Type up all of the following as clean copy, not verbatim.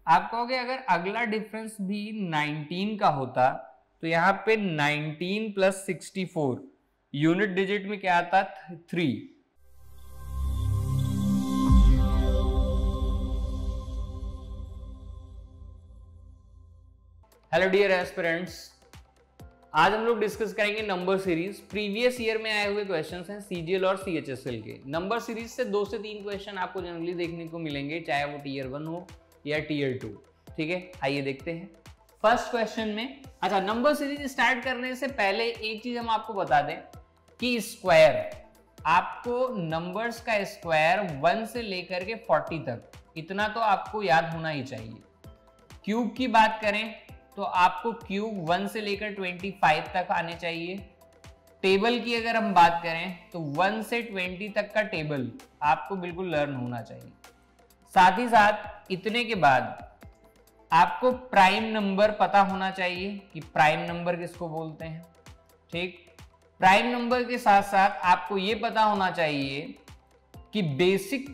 आप कहोगे अगर अगला डिफरेंस भी 19 का होता तो यहाँ पे 19 प्लस 64 यूनिट डिजिट में क्या आता? 3। हेलो डियर एस्पिरेंट्स, आज हम लोग डिस्कस करेंगे नंबर सीरीज। प्रीवियस ईयर में आए हुए क्वेश्चंस हैं सीजीएल और सीएचएसएल के। नंबर सीरीज से 2 से 3 क्वेश्चन आपको जनरली देखने को मिलेंगे, चाहे वो टीयर 1 हो या टीयर 2। ठीक है, आइए देखते हैं फर्स्ट क्वेश्चन में। अच्छा, नंबर सीरीज स्टार्ट करने से पहले एक चीज हम आपको बता दें कि स्क्वायर, आपको नंबर्स का स्क्वायर 1 से लेकर के 40 तक, इतना तो आपको याद होना ही चाहिए। क्यूब की बात करें तो आपको क्यूब 1 से लेकर 25 तक आने चाहिए। टेबल की अगर हम बात करें तो 1 से 20 तक का टेबल आपको बिल्कुल लर्न होना चाहिए। साथ ही साथ इतने के बाद आपको प्राइम नंबर पता होना चाहिए कि प्राइम नंबर किसको बोलते हैं। ठीक, प्राइम नंबर के साथ साथ आपको यह पता होना चाहिए कि बेसिक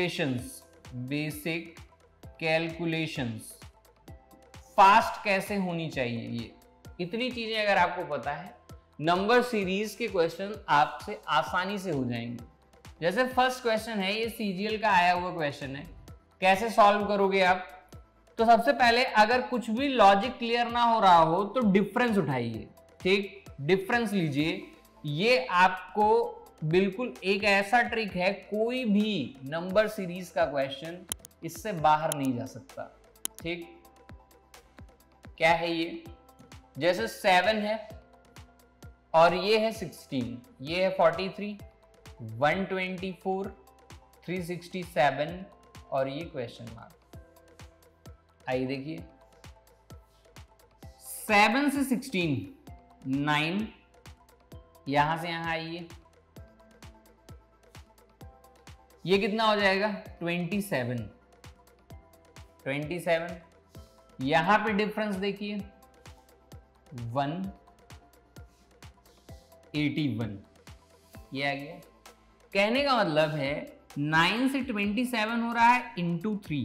कैलकुलेशंस फास्ट कैसे होनी चाहिए। ये इतनी चीजें अगर आपको पता है, नंबर सीरीज के क्वेश्चन आपसे आसानी से हो जाएंगे। जैसे फर्स्ट क्वेश्चन है, ये सीजीएल का आया हुआ क्वेश्चन है, कैसे सॉल्व करोगे आप? तो सबसे पहले अगर कुछ भी लॉजिक क्लियर ना हो रहा हो तो डिफरेंस उठाइए। ठीक, डिफरेंस लीजिए। ये आपको बिल्कुल एक ऐसा ट्रिक है, कोई भी नंबर सीरीज का क्वेश्चन इससे बाहर नहीं जा सकता। ठीक, क्या है ये? जैसे 7 है और ये है 16, ये है 43, 124, 367 और ये क्वेश्चन मार्क। आइए देखिए, 7 से 16 9, यहां से यहां आइए, ये कितना हो जाएगा? 27। यहां पे डिफरेंस देखिए 181, ये आ गया। कहने का मतलब है 9 से 27 हो रहा है इंटू 3,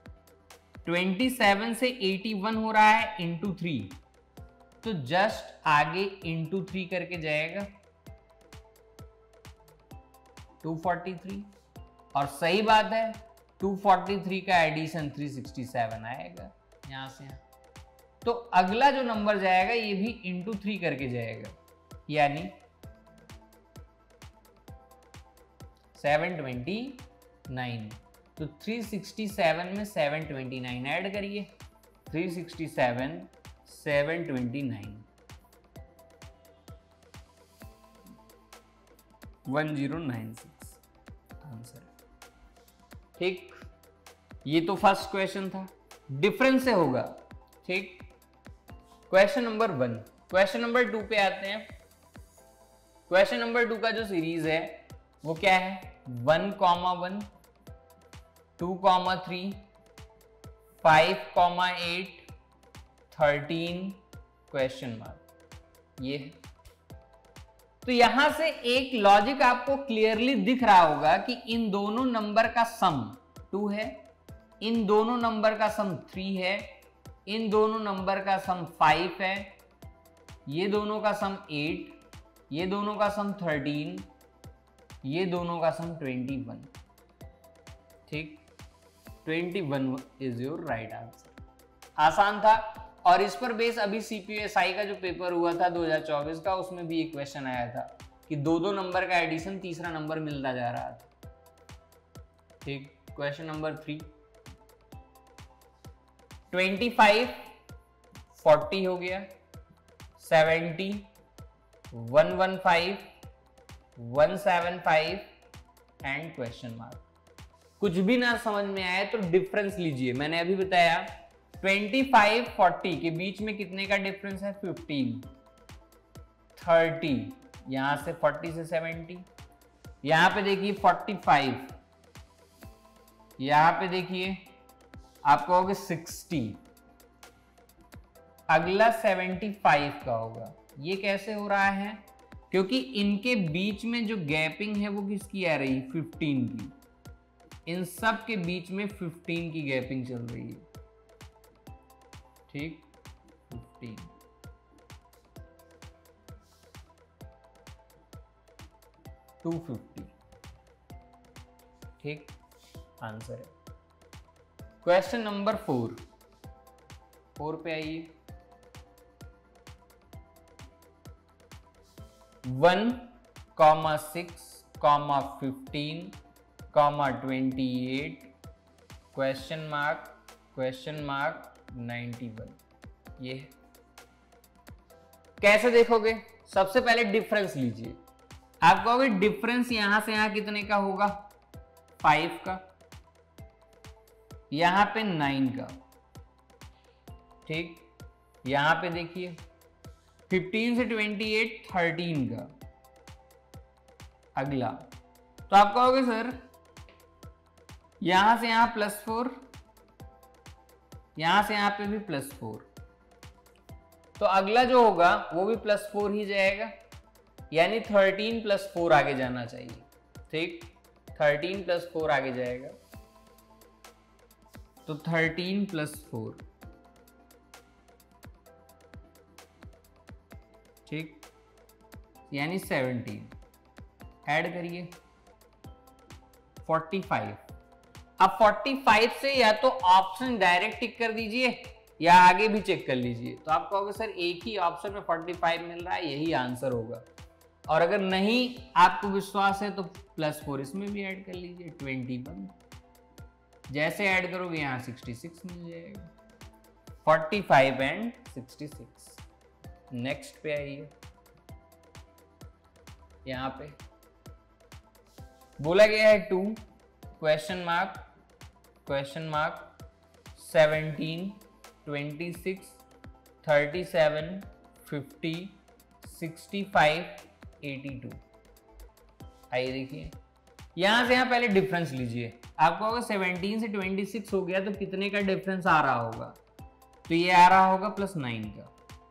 27 से 81 हो रहा है इंटू 3, तो जस्ट आगे इंटू 3 करके जाएगा 243। और सही बात है, 243 का एडिशन 367 आएगा यहां से यहां। तो अगला जो नंबर जाएगा ये भी इंटू 3 करके जाएगा, यानी 729। तो 367 में 729 ऐड करिए, 367 729 1096 आंसर। ठीक, ये तो फर्स्ट क्वेश्चन था, डिफरेंस से होगा। ठीक, क्वेश्चन नंबर 1। क्वेश्चन नंबर 2 पे आते हैं। क्वेश्चन नंबर 2 का जो सीरीज है वो क्या है? 1, 1, 2, 3, 5, 8, 13 क्वेश्चन मार्क। ये है। तो यहां से एक लॉजिक आपको क्लियरली दिख रहा होगा कि इन दोनों नंबर का सम 2 है, इन दोनों नंबर का सम 3 है, इन दोनों नंबर का सम 5 है, ये दोनों का सम 8, ये दोनों का सम 13, ये दोनों का सम 21। ठीक, 21 इज योर राइट आंसर। आसान था। और इस पर बेस अभी सीपीएसआई का जो पेपर हुआ था 2024 का, उसमें भी एक क्वेश्चन आया था कि दो नंबर का एडिशन तीसरा नंबर मिलता जा रहा था। ठीक, क्वेश्चन नंबर 3। 25 40 हो गया, 70 115 175 एंड क्वेश्चन मार्क। कुछ भी ना समझ में आए तो डिफरेंस लीजिए। मैंने अभी बताया 25 40 के बीच में कितने का डिफरेंस है? 15। 30, यहां से 40 से 70, यहां पे देखिए 45, यहां पे देखिए आप कहोगे 60, अगला 75 का होगा। ये कैसे हो रहा है? क्योंकि इनके बीच में जो गैपिंग है वो किसकी आ रही है? 15 की। इन सब के बीच में 15 की गैपिंग चल रही है। ठीक 15 250 ठीक आंसर है। क्वेश्चन नंबर 4 पे आइए। 1, 6, 15, 28 क्वेश्चन मार्क 91। ये कैसे देखोगे? सबसे पहले डिफरेंस लीजिए। आप कहोगे डिफरेंस यहां से यहां कितने का होगा? 5 का, यहां पे 9 का, ठीक। यहां पे देखिए 15 से 28 13 का। अगला तो आप कहोगे सर यहां से यहां +4, यहां से यहां पे भी +4, तो अगला जो होगा वो भी +4 ही जाएगा, यानी 13 + 4 आगे जाना चाहिए, ठीक। 13 + 4 आगे जाएगा, तो 13 + 4, ठीक, यानी 17। ऐड करिए 45। अब 45 से या तो ऑप्शन डायरेक्ट टिक कर दीजिए या आगे भी चेक कर लीजिए। तो आप कहोगे सर एक ही ऑप्शन में 45 मिल रहा है, यही आंसर होगा। और अगर नहीं आपको विश्वास है तो +4 इसमें भी ऐड कर लीजिए 21। जैसे ऐड करोगे यहां 66 मिल जाएगा। 45 एंड 66। नेक्स्ट पे आइए। यहां पे बोला गया है 2 क्वेश्चन मार्क 17, 26, 37, 50, 65, 82। आइए देखिए, यहां से यहां पहले डिफरेंस लीजिए। आपको अगर 17 से 26 हो गया तो कितने का डिफरेंस आ रहा होगा? तो ये आ रहा होगा +9 का।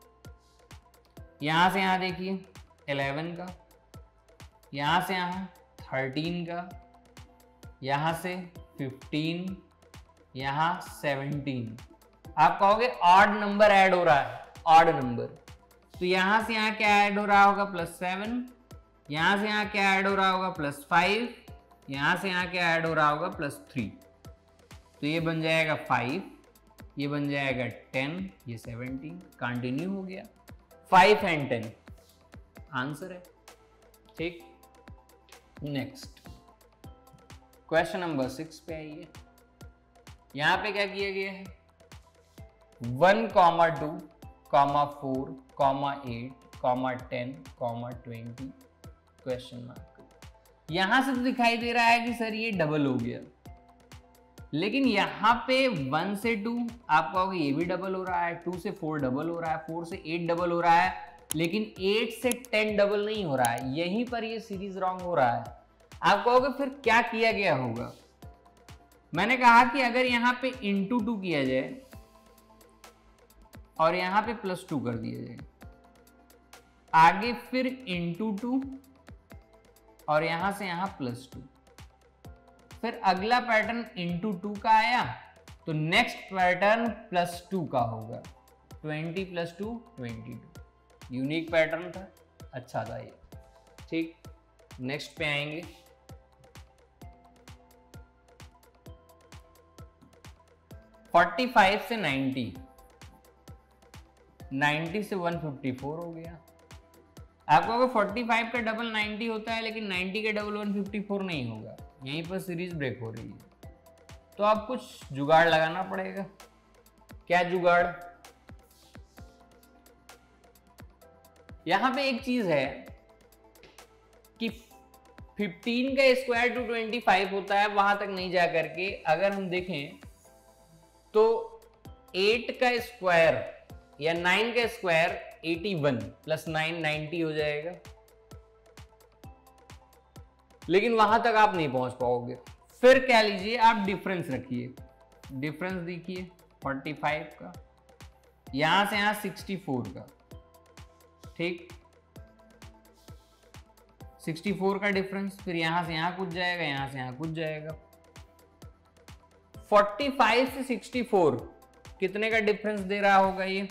यहां से यहां देखिए 11 का, यहां से यहां 13 का, यहां से 15, यहां 17। आप कहोगे ऑड नंबर ऐड हो रहा है, ऑड नंबर, तो यहां से यहां क्या ऐड हो रहा होगा? +7, यहां से यहां क्या ऐड हो रहा होगा? +5, यहां से यहां क्या ऐड हो रहा होगा? +3। तो ये बन जाएगा 5, ये बन जाएगा 10, ये 17। कंटिन्यू हो गया 5 एंड 10 आंसर है, ठीक। नेक्स्ट क्वेश्चन नंबर 6 पे आइए। यहां पे क्या किया गया है? 1, 2, 4, 8, 10, 20 क्वेश्चन मार्क। यहां से तो दिखाई दे रहा है कि सर ये डबल हो गया, लेकिन यहां पे 1 से 2 आप कहोगे ये भी डबल हो रहा है, 2 से 4 डबल हो रहा है, 4 से 8 डबल हो रहा है, लेकिन 8 से 10 डबल नहीं हो रहा है। यहीं पर ये सीरीज रॉन्ग हो रहा है। आप कहोगे फिर क्या किया गया होगा? मैंने कहा कि अगर यहां पे × 2 किया जाए और यहां पे +2 कर दिया जाए, आगे फिर × 2 और यहां से यहां +2, फिर अगला पैटर्न × 2 का आया, तो नेक्स्ट पैटर्न +2 का होगा। 20 + 2 22। यूनिक पैटर्न था, अच्छा था ये, ठीक। नेक्स्ट पे आएंगे। (45 से 90), 90 से 154 हो गया। आपको अगर 45 का डबल 90 होता है, लेकिन 90 का डबल 154 नहीं होगा। यहीं पर सीरीज ब्रेक हो रही है, तो आप कुछ जुगाड़ लगाना पड़ेगा। क्या जुगाड़? यहां पे एक चीज है कि 15 का स्क्वायर टू 25 होता है, वहां तक नहीं जा करके अगर हम देखें तो 8 का स्क्वायर या 9 का स्क्वायर 81 + 9 90 हो जाएगा, लेकिन वहां तक आप नहीं पहुंच पाओगे। फिर क्या लीजिए, आप डिफरेंस रखिए। डिफरेंस देखिए 45 का, यहां से यहां 64 का, ठीक। 64 का डिफरेंस, फिर यहां से यहां कूद जाएगा, यहां से यहां कूद जाएगा। 45 से 64 कितने का डिफरेंस दे रहा होगा ये?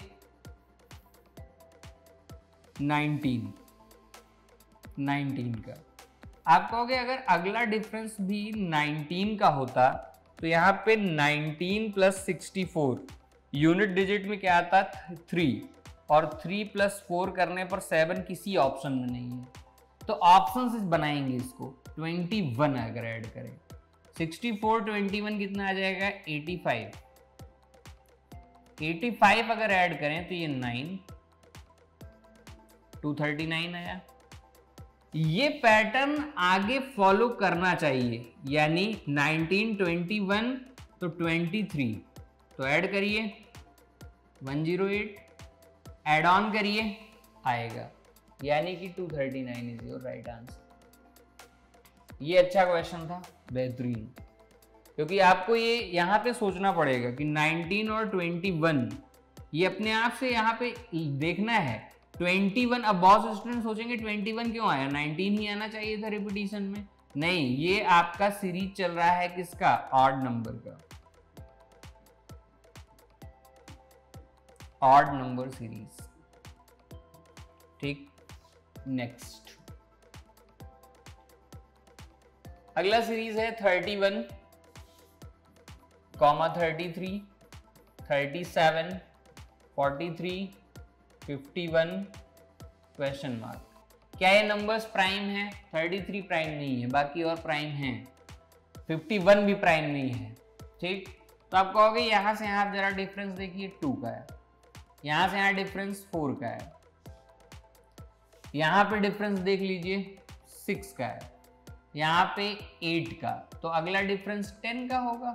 19 का। आप कहोगे अगर अगला डिफरेंस भी 19 का होता तो यहाँ पे 19 प्लस 64, यूनिट डिजिट में क्या आता? 3, और 3 प्लस 4 करने पर 7 किसी ऑप्शन में नहीं है, तो ऑप्शन से बनाएंगे इसको। 21 अगर ऐड करें, 64 21 कितना आ जाएगा? 85। 85 अगर ऐड करें तो ये 9, 239 आया। ये पैटर्न आगे फॉलो करना चाहिए, यानी 19 21 तो 23, तो ऐड करिए 108, ऐड ऑन करिए, आएगा, यानी कि 239 इज योर राइट आंसर। ये अच्छा क्वेश्चन था, बेहतरीन, क्योंकि आपको ये यहाँ पे सोचना पड़ेगा कि 19 और 21 ये अपने आप से यहाँ पे देखना है। 21, अब बहुत स्टूडेंट सोचेंगे 21 क्यों आया, 19 ही आना चाहिए था रिपीटिशन में। नहीं, ये आपका सीरीज चल रहा है किसका? ऑड नंबर का, ऑड नंबर सीरीज। ठीक, नेक्स्ट अगला सीरीज है 31, 33, 37, 43, 51, क्वेश्चन मार्क। क्या ये नंबर्स प्राइम है? 33 प्राइम नहीं है, बाकी और प्राइम हैं। 51 भी प्राइम नहीं है। ठीक, तो आप कहोगे यहां से यहां आप जरा डिफरेंस देखिए, 2 का है, यहां से यहां डिफरेंस 4 का है, यहां पे डिफरेंस देख लीजिए 6 का है, यहां पे 8 का, तो अगला डिफरेंस 10 का होगा,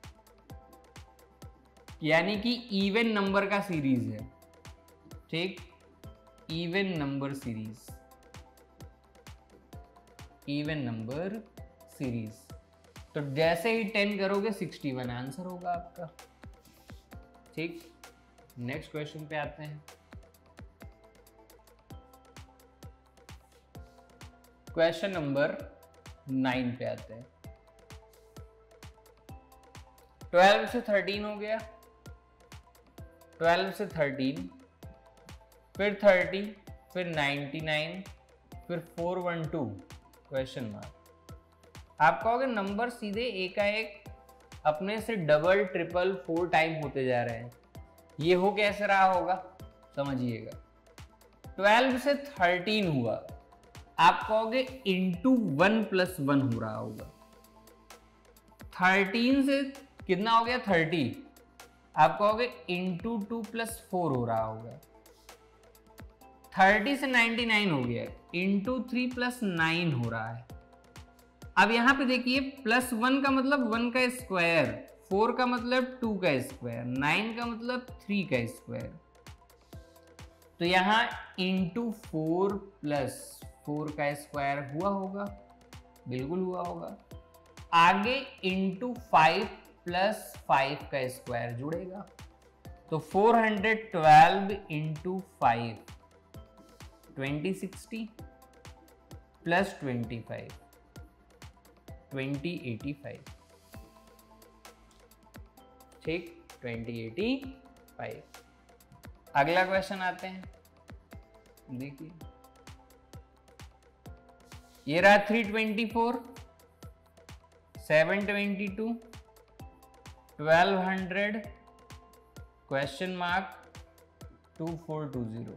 यानी कि इवन नंबर का सीरीज है। ठीक, even number series, even number series. तो जैसे ही 10 करोगे 61 आंसर होगा आपका। ठीक, नेक्स्ट क्वेश्चन पे आते हैं। क्वेश्चन नंबर 9 पे आते हैं। 12 से 13 हो गया, 12 से 13, फिर 30, फिर 99, फिर 412, क्वेश्चन मार्क। आप कहोगे नंबर सीधे एकाएक अपने से डबल ट्रिपल 4 टाइम होते जा रहे हैं, ये हो कैसे रहा होगा? समझिएगा, 12 से 13 हुआ, आप कहोगे इंटू 1 प्लस 1 हो रहा होगा। 13 से कितना हो गया? 30, आप कहोगे इंटू 2 प्लस 4 हो रहा होगा। 30 से 99 हो गया, इंटू 3 प्लस 9 हो रहा है। अब यहां पे देखिए, प्लस 1 का मतलब 1 का स्क्वायर, 4 का मतलब 2 का स्क्वायर, 9 का मतलब 3 का स्क्वायर, तो यहां इंटू 4 प्लस 4 का स्क्वायर हुआ होगा, बिल्कुल हुआ होगा। आगे इंटू 5 प्लस 5 का स्क्वायर जुड़ेगा, तो 412 इंटू 5 2060 प्लस 25 2085। ठीक, 2085। अगला क्वेश्चन आते हैं, देखिए ये रहा 324, 722, 1200, क्वेश्चन मार्क 2420।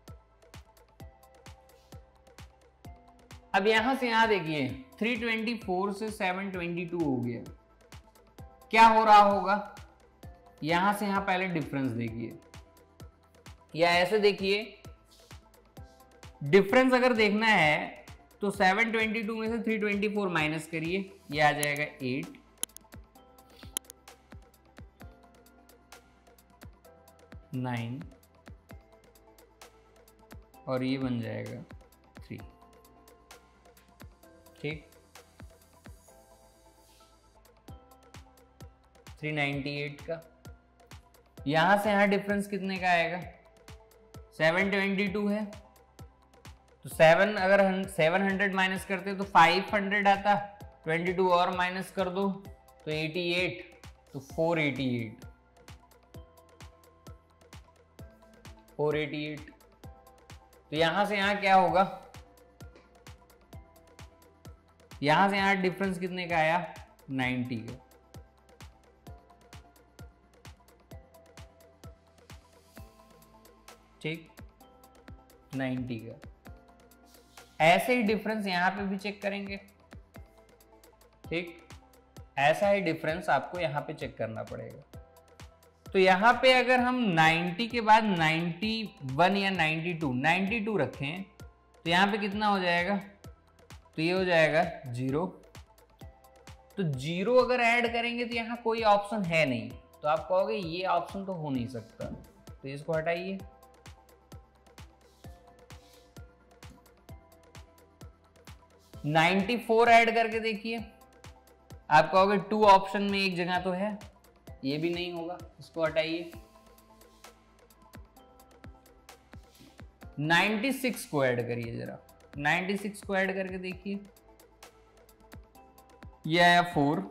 अब यहां से यहां देखिए, 324 से 722 हो गया, क्या हो रहा होगा? यहां से यहां पहले डिफरेंस देखिए, या ऐसे देखिए, डिफरेंस अगर देखना है तो 722 में से 324 माइनस करिए, ये आ जाएगा 8, 9, और ये बन जाएगा 3। ठीक, 398 का, यहां से यहां डिफरेंस कितने का आएगा? 722 है, तो 7 अगर 700 माइनस करते तो 500 आता, 22 और माइनस कर दो तो 88, तो 488। 488। तो यहां से यहां क्या होगा, यहां से यहां डिफरेंस कितने का आया, 90 का। ठीक, 90 का। ऐसे ही डिफरेंस यहां पे भी चेक करेंगे। ठीक, ऐसा ही डिफरेंस आपको यहां पे चेक करना पड़ेगा। तो यहां पे अगर हम 90 के बाद 91 या 92 रखें तो यहां पे कितना हो जाएगा, तो ये हो जाएगा 0। तो 0 अगर ऐड करेंगे तो यहां कोई ऑप्शन है नहीं, तो आप कहोगे ये ऑप्शन तो हो नहीं सकता, तो इसको हटाइए। (94) ऐड करके देखिए, आप कहोगे 2 ऑप्शन में एक जगह तो है, ये भी नहीं होगा, इसको हटाइए। 96 को ऐड करिए जरा, 96 को ऐड करके देखिए, ये आया 4,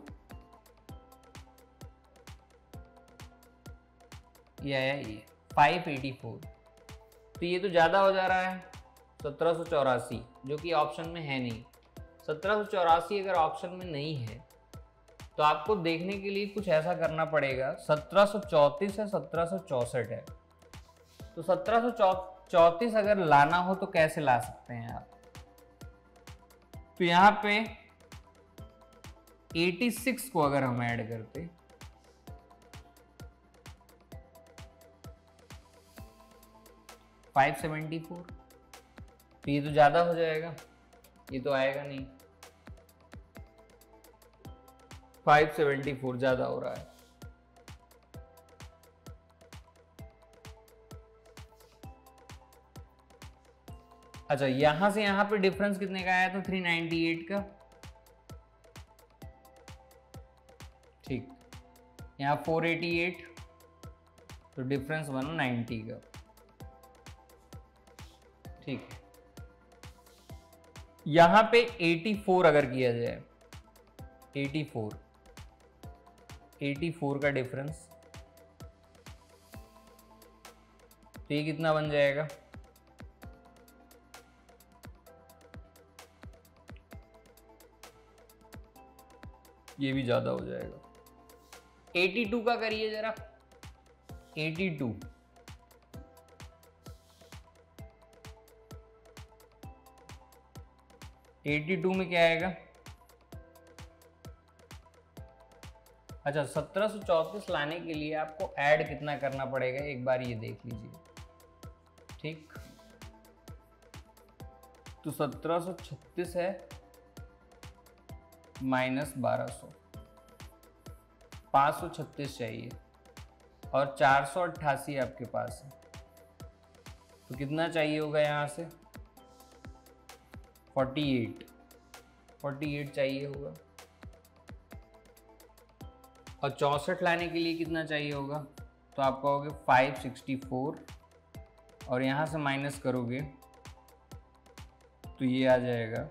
ये आया ये 584। तो ये तो ज्यादा हो जा रहा है, 1784, जो कि ऑप्शन में है नहीं। 1784 अगर ऑप्शन में नहीं है तो आपको देखने के लिए कुछ ऐसा करना पड़ेगा, 1734 है, 1764 है। तो 1734 अगर लाना हो तो कैसे ला सकते हैं आप, तो यहां पे 86 को अगर हम ऐड करते, (574), तो ये तो ज्यादा हो जाएगा, ये तो आएगा नहीं, 574 ज्यादा हो रहा है। अच्छा, यहां से यहां पे डिफरेंस कितने का आया था, 398 का। ठीक, यहां 488, तो डिफरेंस बना 90 का। ठीक, यहां पे 84 अगर किया जाए, 84 का डिफरेंस, तो ये कितना बन जाएगा, ये भी ज्यादा हो जाएगा। 82 का करिए जरा, 82, में क्या आएगा, अच्छा 1734 लाने के लिए आपको ऐड कितना करना पड़ेगा, एक बार ये देख लीजिए। ठीक, तो 1736 है माइनस 1200, 536 चाहिए, और 488 आपके पास है, तो कितना चाहिए होगा यहां से, 48 चाहिए होगा। और 64 लाने के लिए कितना चाहिए होगा, तो आप कहोगे 564, और यहाँ से माइनस करोगे तो ये आ जाएगा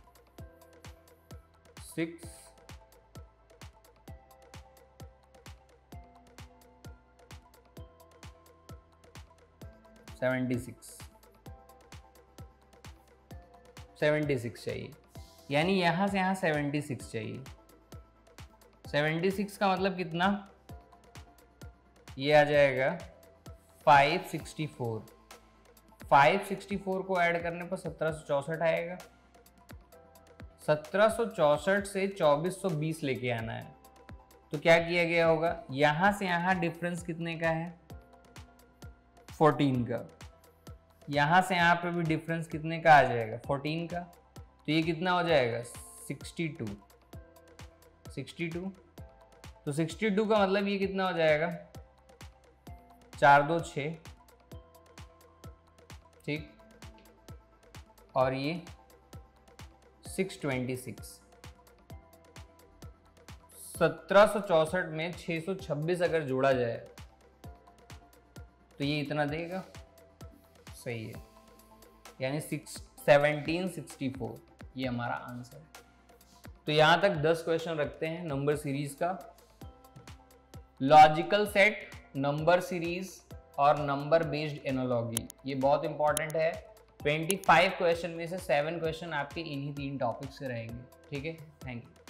76 चाहिए, यानी यहाँ से यहाँ 76 चाहिए। 76 का मतलब कितना, ये आ जाएगा 564। 564 को ऐड करने पर 1764 आएगा। 1764 से 2420 लेके आना है, तो क्या किया गया होगा, यहां से यहां डिफरेंस कितने का है, 14 का। यहां से यहां पे भी डिफरेंस कितने का आ जाएगा, 14 का। तो ये कितना हो जाएगा, 62। तो 62 का मतलब ये कितना हो जाएगा, 4 2 6, ठीक, और ये 626। 1764 में 626 अगर जोड़ा जाए तो ये इतना देगा, सही है, यानी 1764 ये हमारा आंसर है। तो यहां तक 10 क्वेश्चन रखते हैं नंबर सीरीज का। लॉजिकल सेट, नंबर सीरीज, और नंबर बेस्ड एनालॉजी, ये बहुत इंपॉर्टेंट है। 25 क्वेश्चन में से 7 क्वेश्चन आपके इन्हीं 3 टॉपिक से रहेंगे। ठीक है, थैंक यू।